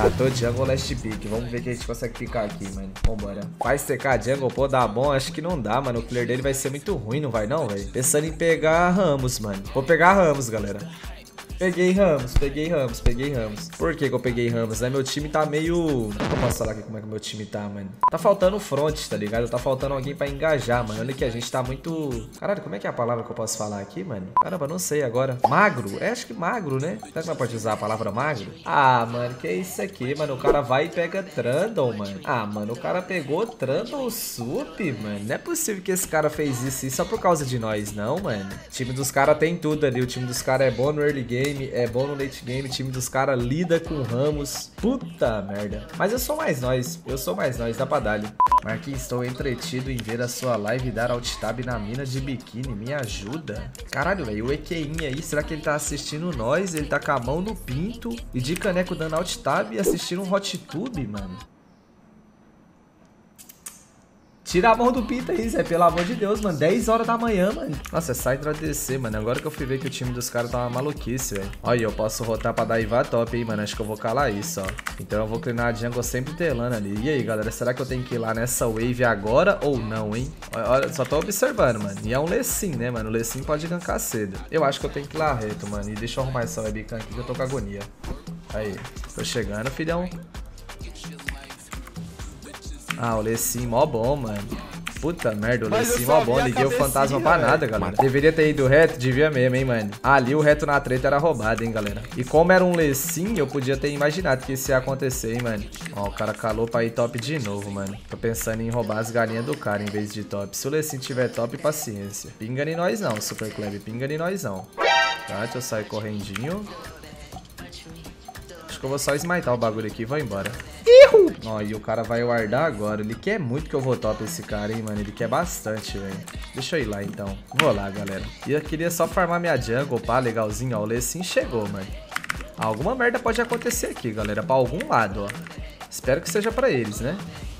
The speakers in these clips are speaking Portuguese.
Tá, tô jungle last pick. Vamos ver o que a gente consegue picar aqui, mano. Vambora. Vai secar jungle, pô, dá bom? Acho que não dá, mano. O clear dele vai ser muito ruim, não vai não, velho? Pensando em pegar Ramos, mano. Vou pegar Ramos, galera. Peguei Ramos. Por que eu peguei Ramos, né? Meu time tá meio... Como é que eu posso falar aqui como é que meu time tá, mano? Tá faltando front, tá ligado? Tá faltando alguém pra engajar, mano. Olha que a gente tá muito... Caralho, como é que é a palavra que eu posso falar aqui, mano? Caramba, não sei agora. Magro? É, acho que magro, né? Será que não pode usar a palavra magro? Ah, mano, que é isso aqui, mano? O cara vai e pega Trundle, mano. Ah, mano, o cara pegou Trundle Sup, mano. Não é possível que esse cara fez isso só por causa de nós, não, mano. O time dos caras tem tudo ali. O time dos caras é bom no early game. É bom no late game, o time dos caras lida com Ramos. Puta merda. Mas eu sou mais nós, dá pra dar-lhe. Marquinhos, estou entretido em ver a sua live dar alt tab na mina de biquíni. Me ajuda? Caralho, velho, o EQinho aí, será que ele tá assistindo nós? Ele tá com a mão no pinto e de caneco dando alt tab e assistindo um hot tube, mano? Tira a mão do pinto aí, Zé, pelo amor de Deus, mano. 10 horas da manhã, mano. Nossa, é Syndra DC, mano. Agora que eu fui ver que o time dos caras tá uma maluquice, velho. Olha, eu posso rotar pra dar Iva top, hein, mano. Acho que eu vou calar isso, ó. Então eu vou clinar a jungle sempre telando ali. E aí, galera, será que eu tenho que ir lá nessa wave agora ou não, hein? Olha, só tô observando, mano. E é um Lecim, né, mano? O Lecim pode gankar cedo. Eu acho que eu tenho que ir lá reto, mano. E deixa eu arrumar essa webcam aqui que eu tô com agonia. Aí, tô chegando, filhão. Ah, o Lecim mó bom, mano. Puta merda, o Lecim mó bom. Liguei o fantasma pra nada, galera. Deveria ter ido reto, devia mesmo, hein, mano. Ali o reto na treta era roubado, hein, galera. E como era um Lecim, eu podia ter imaginado que isso ia acontecer, hein, mano. Ó, o cara calou pra ir top de novo, mano. Tô pensando em roubar as galinhas do cara em vez de top. Se o Lecim tiver top, paciência. Pinga em nós não, Super Club. Pinga em nós não. Tá, deixa eu sair correndinho. Acho que eu vou só smitar o bagulho aqui e vou embora. Ó, e o cara vai wardar agora. Ele quer muito que eu vou top esse cara, hein, mano. Ele quer bastante, velho. Deixa eu ir lá, então. Vou lá, galera. E eu queria só farmar minha jungle, pá, legalzinho. Ó, o Lecim chegou, mano. Alguma merda pode acontecer aqui, galera. Pra algum lado, ó. Espero que seja pra eles, né?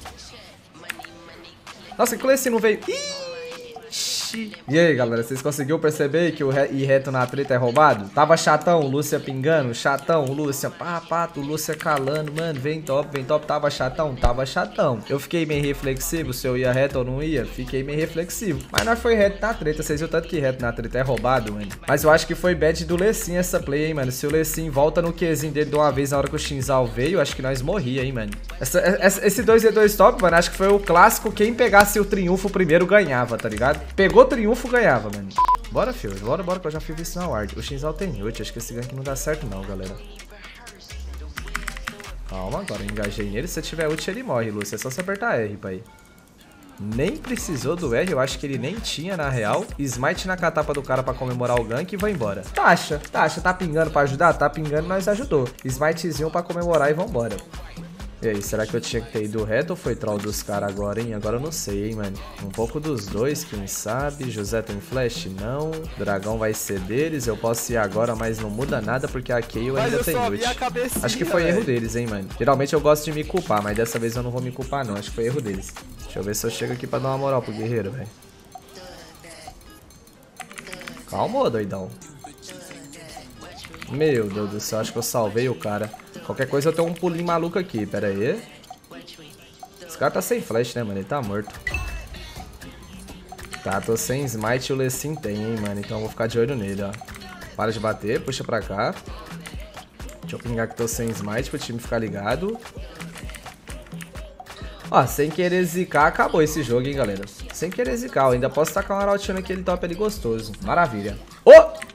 Nossa, que o Lecim não veio... Ih! E aí, galera, vocês conseguiram perceber que o ir reto na treta é roubado? Tava chatão, o Lúcia pingando, chatão, o Lúcia, pá, o Lúcia calando, mano, vem top, tava chatão. Eu fiquei meio reflexivo se eu ia reto ou não ia, fiquei meio reflexivo. Mas nós foi reto na treta, vocês viram tanto que reto na treta é roubado, mano. Mas eu acho que foi bad do Lecim essa play, hein, mano. Se o Lecim volta no Qzinho dele de uma vez na hora que o Shinzal veio, acho que nós morria, hein, mano. Esse 2v2 top, mano, acho que foi o clássico, quem pegasse o triunfo primeiro ganhava, tá ligado? Pegou triunfo, ganhava, mano. Bora, filho. Bora, que eu já fiz isso na ward. O Shinzal tem ult. Acho que esse gank não dá certo, não, galera. Calma, agora eu engajei nele. Se tiver ult, ele morre, Lúcia. É só você apertar R, pai. Nem precisou do R. Eu acho que ele nem tinha, na real. Smite na catapa do cara pra comemorar o gank e vai embora. Taxa. Tá pingando pra ajudar? Tá pingando, nós ajudou. Smitezinho pra comemorar e vambora. E aí, será que eu tinha que ter ido reto ou foi troll dos caras agora, hein? Agora eu não sei, hein, mano. Um pouco dos dois, quem sabe. José tem flash? Não. Dragão vai ser deles. Eu posso ir agora, mas não muda nada porque a Kayle ainda tem ult. Acho que foi erro deles, hein, mano. Geralmente eu gosto de me culpar, mas dessa vez eu não vou me culpar, não. Acho que foi erro deles. Deixa eu ver se eu chego aqui pra dar uma moral pro guerreiro, velho. Calma, doidão. Meu Deus do céu, acho que eu salvei o cara. Qualquer coisa eu tenho um pulinho maluco aqui, pera aí. Esse cara tá sem flash, né, mano? Ele tá morto. Tá, tô sem smite e o Lecim tem, hein, mano. Então eu vou ficar de olho nele, ó. Para de bater, puxa pra cá. Deixa eu pingar que tô sem smite pro time ficar ligado. Ó, sem querer zicar, acabou esse jogo, hein, galera. Sem querer zicar, eu ainda posso tacar um arautinho naquele top ali gostoso. Maravilha. Ô!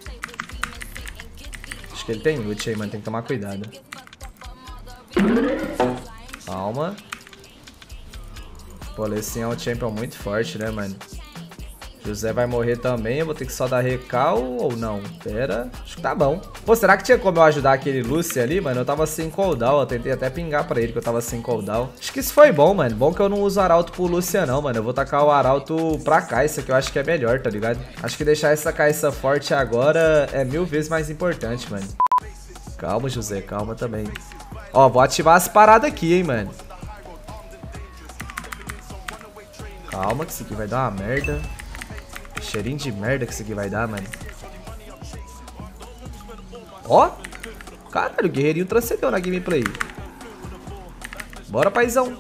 Acho que ele tem ult aí, mano. Tem que tomar cuidado. Calma. Pô, Lecim é um champion muito forte, né, mano? José vai morrer também. Eu vou ter que só dar recal ou não? Pera. Acho que tá bom. Pô, será que tinha como eu ajudar aquele Lúcio ali, mano? Eu tava sem cooldown. Eu tentei até pingar pra ele que eu tava sem cooldown. Acho que isso foi bom, mano. Bom que eu não uso arauto pro Lúcio, não, mano. Eu vou tacar o arauto pra Kai'Sa, que eu acho que é melhor, tá ligado? Acho que deixar essa Kai'Sa forte agora é 1000 vezes mais importante, mano. Calma, José. Calma também. Ó, vou ativar as paradas aqui, hein, mano. Calma, que isso aqui vai dar uma merda. Cheirinho de merda que isso aqui vai dar, mano. Ó. Caralho, o guerreirinho transcendeu na gameplay. Bora, paizão.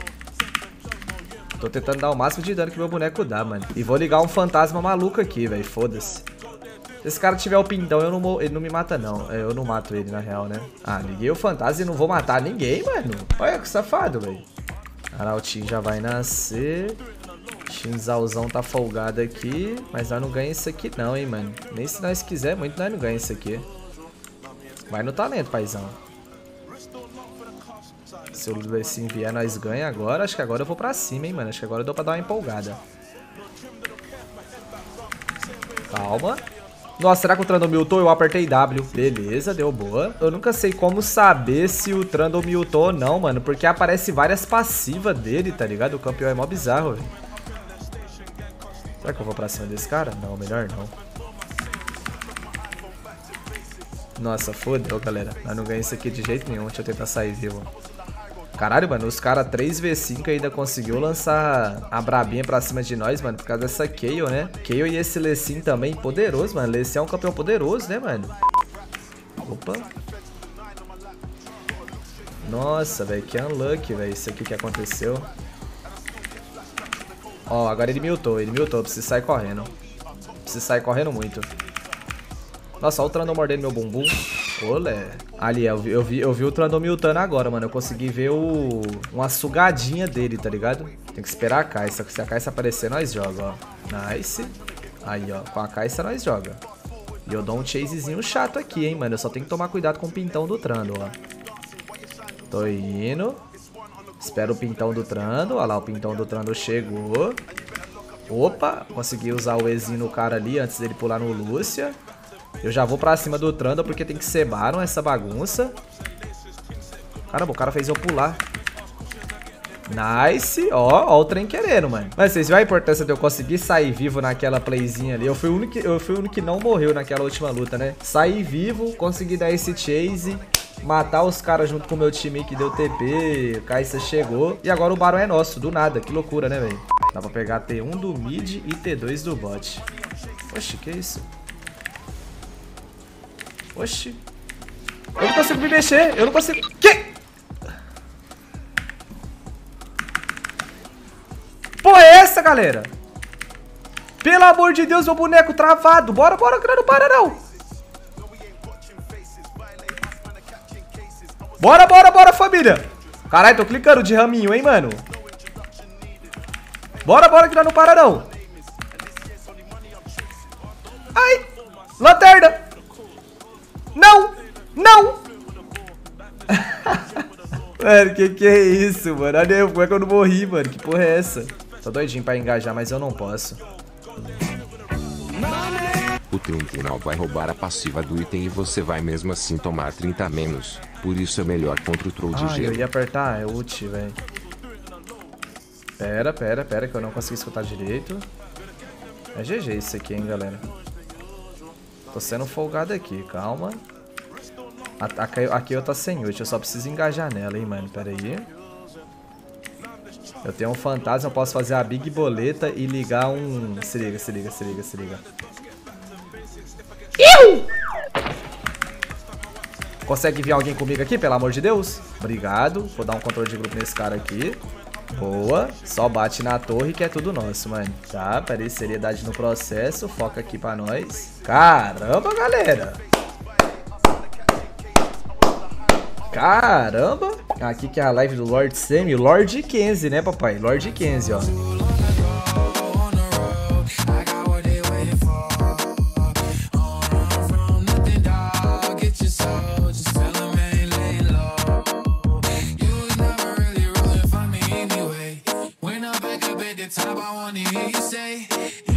Tô tentando dar o máximo de dano que meu boneco dá, mano. E vou ligar um fantasma maluco aqui, velho. Foda-se. Se esse cara tiver o pintão, ele não me mata, não. Eu não mato ele, na real, né? Ah, liguei o fantasma e não vou matar ninguém, mano. Olha que safado, velho. Arautinho já vai nascer. Shinzaozão tá folgado aqui. Mas nós não ganhamos isso aqui não, hein, mano. Nem se nós quiser muito, nós não ganhamos isso aqui. Vai no talento, paizão. Se o Lessin vier, nós ganha agora. Acho que agora eu vou pra cima, hein, mano. Acho que agora eu dou pra dar uma empolgada. Calma. Nossa, será que o Trundle miltou? Eu apertei W. Beleza, deu boa. Eu nunca sei como saber se o Trundle miltou ou não, mano. Porque aparece várias passivas dele, tá ligado? O campeão é mó bizarro, velho. Será que eu vou pra cima desse cara? Não, melhor não. Nossa, fodeu, galera. Nós não ganhamos isso aqui de jeito nenhum. Deixa eu tentar sair vivo. Caralho, mano, os caras 3v5 ainda conseguiu lançar a brabinha pra cima de nós, mano, por causa dessa Kayle, né? Kayle e esse Lessin também, poderoso, mano. Lessin é um campeão poderoso, né, mano? Opa. Nossa, velho, que unlucky, velho, isso aqui que aconteceu. Ó, agora ele miltou, preciso sair correndo. Preciso sair correndo muito. Nossa, olha o Trundle mordendo meu bumbum. Olé. Ali, eu vi o Trundle miltando agora, mano. Eu consegui ver uma sugadinha dele, tá ligado? Tem que esperar a Kai'Sa. Se a Kai'Sa aparecer, nós joga, ó. Nice. Aí, ó. Com a Kai'Sa, nós joga. E eu dou um chasezinho chato aqui, hein, mano. Eu só tenho que tomar cuidado com o pintão do Trundle, ó. Tô indo. Espero o pintão do Trundle. Olha lá, o pintão do Trundle chegou. Opa. Consegui usar o Ezinho no cara ali antes dele pular no Lúcia. Eu já vou pra cima do Trundle porque tem que ser Baron essa bagunça. Caramba, o cara fez eu pular. Nice. Ó o trem querendo, mano. Mas vocês viram a importância de eu conseguir sair vivo naquela playzinha ali? Eu fui o único que não morreu naquela última luta, né? Saí vivo, consegui dar esse chase, matar os caras junto com o meu time que deu TP, o Kai'Sa chegou. E agora o Baron é nosso, do nada. Que loucura, né, velho? Dá pra pegar T1 do mid e T2 do bot. Oxi, que isso? Oxi. Eu não consigo me mexer. Eu não consigo... Que? Porra é essa, galera? Pelo amor de Deus, meu boneco travado. Bora, que não para, não. Bora, família. Caralho, tô clicando de raminho, hein, mano. Bora, que não para, não. Ai. Lanterna. Não! Mano, que é isso, mano? Olha eu, como é que eu não morri, mano? Que porra é essa? Tô doidinho pra engajar, mas eu não posso. O Trundle vai roubar a passiva do item e você vai mesmo assim tomar 30 a menos. Por isso é melhor contra o troll de gelo. Eu ia apertar, é ult, velho. Pera, que eu não consegui escutar direito. É GG isso aqui, hein, galera. Tô sendo folgado aqui, calma. Aqui eu tô sem ult, eu só preciso engajar nela, hein, mano. Pera aí. Eu tenho um fantasma, eu posso fazer a big boleta e ligar um... Se liga. Consegue vir alguém comigo aqui, pelo amor de Deus? Obrigado. Vou dar um controle de grupo nesse cara aqui. Boa. Só bate na torre que é tudo nosso, mano. Tá, pera aí, seriedade no processo. Foca aqui pra nós. Caramba, galera. Caramba. Aqui que é a live do Lord Semi. Lord Kenzie, né, papai? Lord Kenzie, ó. Top, I wanna hear you say